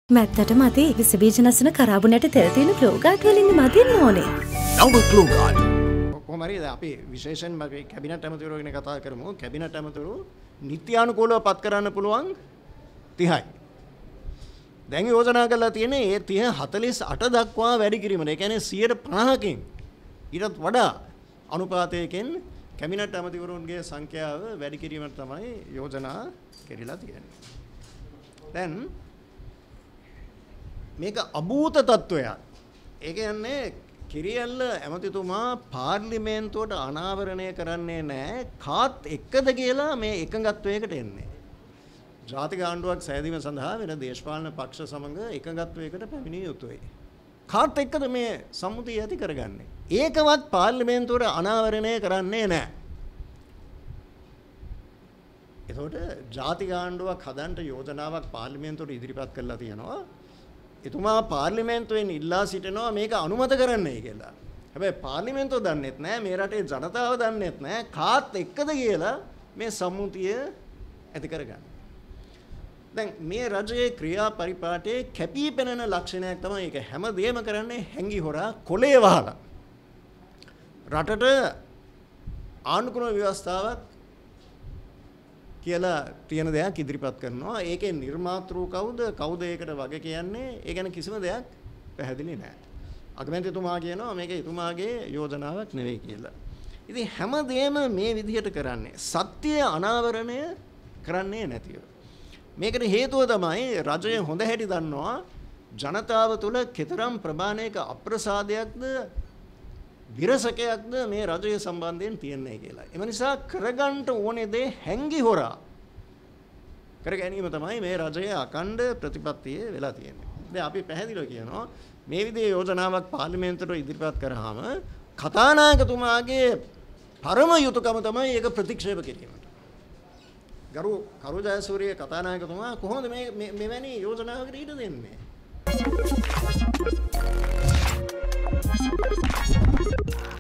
මැත්තට මදි විස බීජ නැසන කරාබුනට තෙල් තියෙන ක්ලෝගාඩ් වලින් මදින්න ඕනේ. නව ක්ලෝගාඩ්. කොහොම හරි අපි විශේෂයෙන්ම අපි කැබිනට් ඇමතිවරු ගැන කතා කරමු. කැබිනට් ඇමතිවරු නිත්‍යානුකූලව පත් කරන්න පුළුවන් 30යි. දැන් යෝජනා කරලා තියෙන්නේ ඒ 30 48 දක්වා වැඩි කිරීමට. ඒ කියන්නේ 50%කින් ඊටත් වඩා අනුපාතයකින් කැබිනට් ඇමතිවරුන්ගේ සංඛ්‍යාව වැඩි කිරීමට තමයි යෝජනා කෙරිලා තියෙන්නේ. දැන් මේක අභූත තත්වයක්. ඒ කියන්නේ කිරියල්ල ඇමතිතුමා පාර්ලිමේන්තුවට අනාවරණය කරන්නේ නැහැ. කාත් එක්කද කියලා මේ එකඟත්වයකට එන්නේ. ජාතික ආණ්ඩුවක් සෑදීම සඳහා වෙන දේශපාලන පක්ෂ සමග එකඟත්වයකට පැමිණිය යුතුයි. කාත් එක්කද මේ සම්මුතිය ඇති කරගන්නේ. ඒකවත් පාර්ලිමේන්තුවට අනාවරණය කරන්නේ නැහැ. එතකොට ජාතික ආණ්ඩුවක් හදන්න යෝජනාවක් පාර්ලිමේන්තුවට ඉදිරිපත් කරලා තියෙනවා. එතුමා පාර්ලිමේන්තුවෙන් ඉල්ලා සිටිනවා මේක අනුමත කරන්නයි කියලා. හැබැයි පාර්ලිමේන්තුව දන්නෙත් නැහැ, මේ රටේ ජනතාව දන්නෙත් නැහැ කාත් එක්කද කියලා මේ සම්මුතිය ඇති කරගන්න. දැන් මේ රජයේ ක්‍රියා පරිපාටයේ කැපී පෙනෙන ලක්ෂණයක් තමයි ඒක. හැමදේම කරන්නේ හැංගි හොරා කොලේ වහලා. රටට ආණ්ඩුක්‍රම ව්‍යවස්ථාවක් කියලා තියෙන දෙයක් ඉදිරිපත් කරනවා. ඒකේ නිර්මාතෘ කවුද ඒකට වගේ කියන්නේ? ඒ ගැන කිසිම දෙයක් පැහැදිලි නැහැ. අගමැතිතුමා කියනවා මේක එතුමාගේ යෝජනාවක් නෙවෙයි කියලා. ඉතින් හැමදේම මේ විදිහට කරන්නේ සත්‍ය අනාවරණය කරන්නේ නැතිව. මේකට හේතුව තමයි රජය හොඳ හැටි දන්නවා ජනතාව තුළ කතරම් ප්‍රමාණයක අප්‍රසාදයක්ද විරසකයක්ද මේ රජය සම්බන්ධයෙන් තියන්නේ කියලා. එම නිසා කරගන්න ඕනේ දේ හැංගි හොරා කර ගැනීම තමයි මේ රජයේ අඛණ්ඩ ප්‍රතිපත්තියේ වෙලා තියෙන්නේ. දැන් අපි පැහැදිලිව කියනවා මේ විදිහේ යෝජනාවක් පාර්ලිමේන්තුවට ඉදිරිපත් කරාම කතානායකතුමාගේ පරම යුතුයකම තමයි ඒක ප්‍රතික්ෂේප කිරීමට. ගරු ජයසූරිය කතානායකතුමා කොහොමද මෙවැනි යෝජනාවකට ඉඩ දෙන්නේ?